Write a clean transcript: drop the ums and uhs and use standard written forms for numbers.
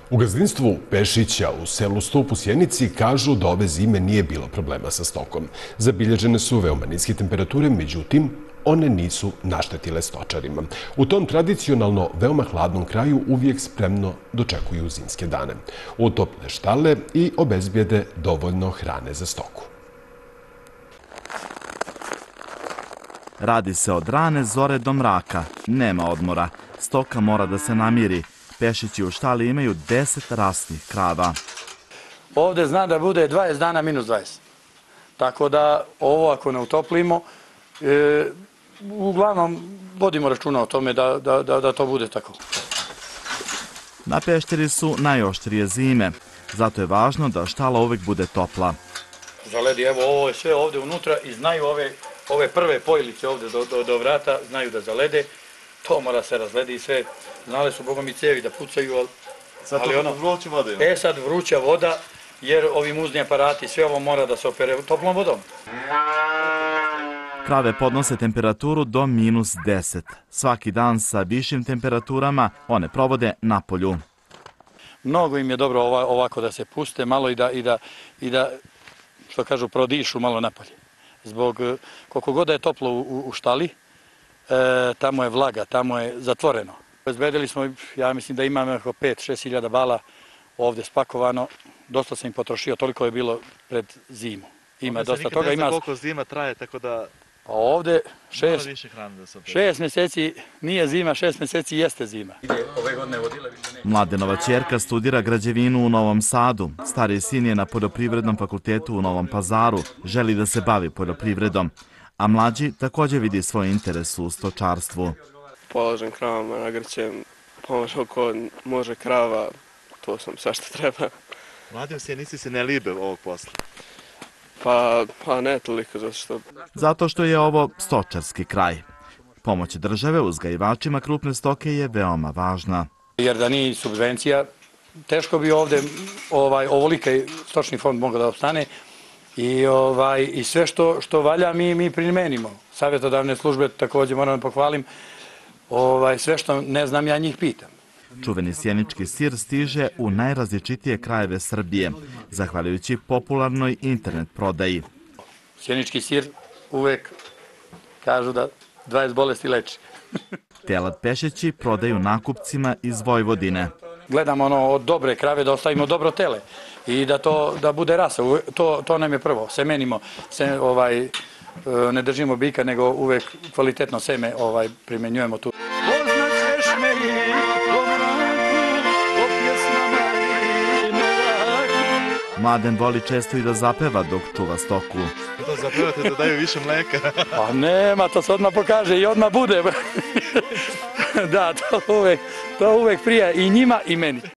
U gazdinstvu Pešića u selu Stup u Sjenici kažu da ove zime nije bilo problema sa stokom. Zabilježene su veoma niske temperature, međutim, one nisu naštetile stočarima. U tom tradicionalno veoma hladnom kraju uvijek spremno dočekuju zimske dane. Utople štale i obezbijede dovoljno hrane za stoku. Radi se od rane zore do mraka. Nema odmora. Stoka mora da se namiri. Pešići u štali imaju 10 rasnih krava. Ovdje zna da bude 20 dana minus 20. Tako da ovo ako ne utoplimo, uglavnom vodimo računa o tome da to bude tako. Na Pešteri su najoštrije zime. Zato je važno da štala uvijek bude topla. Zaledi, evo ovo je sve ovdje unutra i znaju ove prve pojlice ovdje do vrata, znaju da zalede. To mora se razledi i sve. Znali su bogom i cijevi da pucaju, ali ono... Vruća voda. Sad vruća voda, jer ovi muzni aparati, sve ovo mora da se opere toplom vodom. Krave podnose temperaturu do minus 10. Svaki dan sa višim temperaturama one provode na polju. Mnogo im je dobro ovako da se puste malo i da što kažu, prodišu malo napolje. Zbog koliko god da je toplo u štali, tamo je vlaga, tamo je zatvoreno. Obezbedili smo, ja mislim da imamo oko 5-6 hiljada bala ovdje spakovano. Dosta sam im potrošio, toliko je bilo pred zimu. Ima dosta toga. Ne znam koliko zima traje, tako da... A ovdje 6 mjeseci nije zima, 6 mjeseci jeste zima. Mladenova ćerka studira građevinu u Novom Sadu. Stariji sin je na Poljoprivrednom fakultetu u Novom Pazaru. Želi da se bavi poljoprivredom. A mlađi također vidi svoj interes u stočarstvu. Polažem kravama, nagrćem, pomoć oko može krava, to sam sve što treba. Mladi u Sjenici se ne libe ovog posla. Pa ne toliko, zato što je ovo stočarski kraj. Pomoć države uzgajivačima krupne stoke je veoma važna. Jer da nije subvencija, teško bi ovdje ovoliki stočni fond mogao da opstane i sve što valja mi primenimo. Savjetodavne službe također moram da pohvalim, sve što ne znam ja njih pitam. Čuveni sjenički sir stiže u najrazličitije krajeve Srbije, zahvaljujući popularnoj internet prodaji. Sjenički sir uvek kažu da 20 bolesti leči. Telad Pešići prodaju nakupcima iz Vojvodine. Gledamo od dobre krave da ostavimo dobro tele i da bude rasa. To nam je prvo. Semenimo, ne držimo bika, nego uvek kvalitetno seme primenjujemo tu. Mladen voli često i da zapeva dok čuva stoku. Da zapevate da daju više mleka. Pa nema, to se odmah pokaže i odmah bude. Da, to uvek prija i njima i meni.